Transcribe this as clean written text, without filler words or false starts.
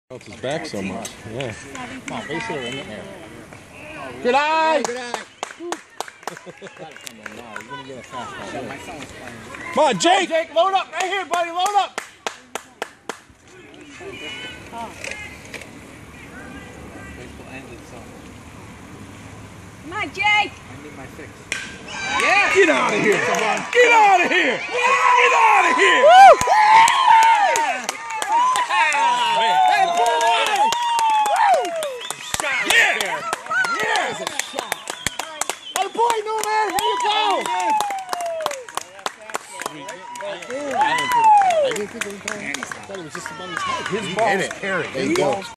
Felt his back so much. Yeah. Come on, base hitter in there. Good eye! Good eye! Come on, Jake! Jake, load up right here, buddy, load up! Come on, Jake! I need my fix. Yeah! Get out of here! Come on! Get out of here! Get out of here! Boy, Neuman, here you go! I didn't think it was going. I thought it was just above his head. His ball was carried. There you go.